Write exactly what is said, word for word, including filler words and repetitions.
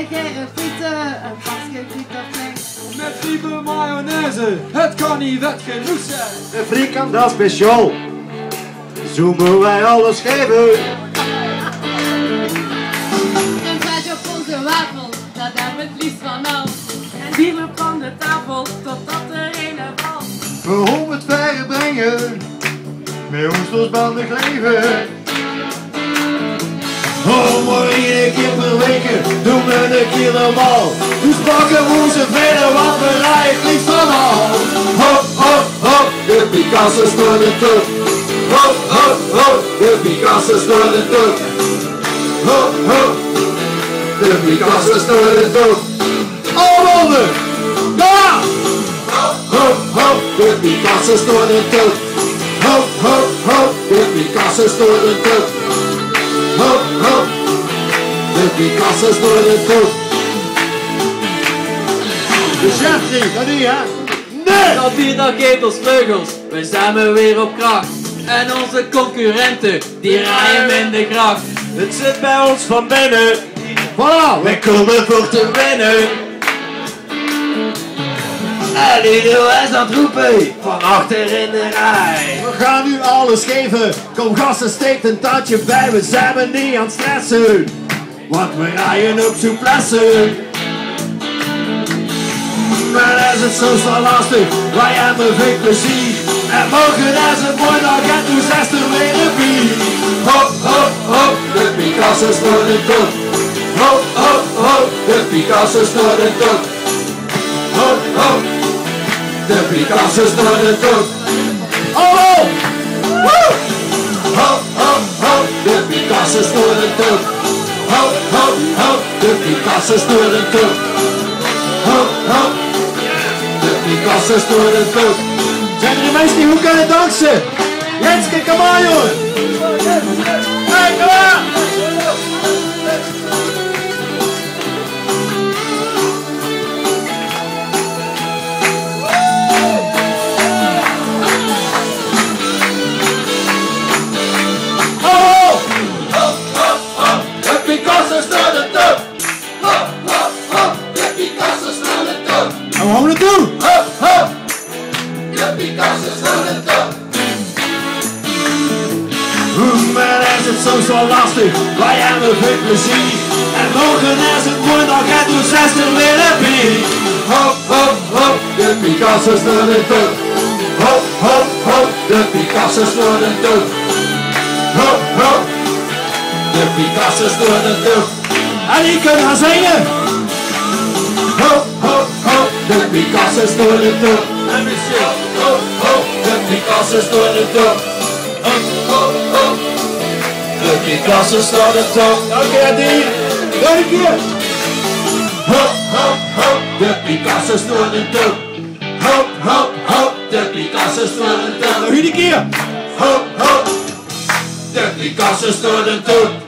lekkere frieten, een bakje frietenflex. Met lieve mayonaise, het kan niet wet genoeg zijn. De frikandel speciaal, zoomen wij alles geven. Een vlees op onze wafel, dat hebben we het liefst vanaf. En wielen van de tafel, totdat er een valt. We hom het verre brengen, met ons losbandig leven. Oh, maar één keer per week doen we een keer normaal. Dus pakken we onze velen, want we rijden het liefst van al. Hop, hop, hop, de Picasso's door de top. Hop, hop, hop, de Picasso's door de top. Hop, hop, de Picasso's door de top. Allemaal de, ja! Hop, hop, hop, de Picasso's door de top. Hop, hop, hop, de Picasso's door de top. Hop, hop, de Picasso's door de top. De chef niet, dat niet hè? Nee! Dat biedt dan geeft ons vleugels, we zijn weer op kracht. En onze concurrenten, die rijden in de gracht. Het zit bij ons van binnen. Voilà, wij komen voor te winnen. En iedereen is aan het roepen, van achter in de rij. We gaan nu alles geven, kom gasten steekt een taartje bij. We zijn er niet aan het stressen, want we rijden op souplesse. Maar is het soms wel lastig, wij hebben veel plezier. En morgen is het mooi dag en toen zes er weer een bier. Hop, hop, hop, de Picasso's door de top. Hop, hop, hop, de Picasso's door de top. Hop, hop, de Picasso's door de top. Oh, woe! Hop, hop, hop, de Picasso's door de top. Hop, hop, hop, de Picasso's door de top. Hop, hop, de Picasso's door de top. Zijn er mensen die goed kunnen dansen? Jenske, kom aan jongen! Hey, kom aan! Oh! Hop, hop, hop! De Picasso's door de top! Hop, hop, hop! De Picasso's door de top! En we gaan het doen! Hop, hop! De Picasso's door de top! Maar is het soms wel lastig, wij hebben veel plezier. En morgen is het mooi dag en toen zes er weer een bier. Hop, hop, hop, de Picasso's door de top. Hop, hop, hop, de Picasso's door de top. Hop, hop, de Picasso's door de top. En die kunnen gaan zingen. Hop, hop, hop, de Picasso's door de top. En monsieur, hop, hop, de Picasso's door de top. Hop, hop, hop, de Picasso's door de top. Oké, die. Nog een keer. Hop, hop, hop, de Picasso's door de top. Hop, hop, hop, de Picasso's door de top. Nog een keer. Hop, hop, de Picasso's door de top.